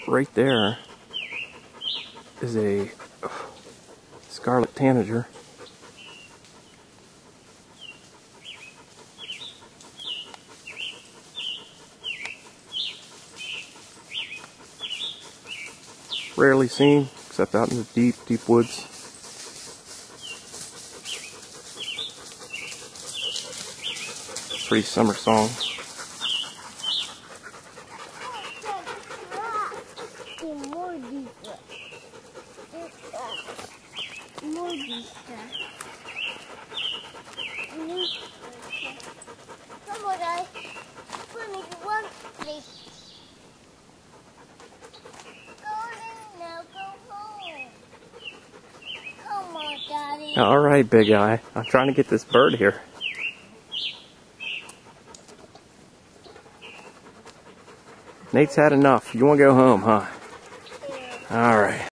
right there is a Scarlet Tanager. Rarely seen, except out in the deep, deep woods. Pretty summer song. All right, big eye. I'm trying to get this bird here. Nate's had enough. You want to go home, huh? All right.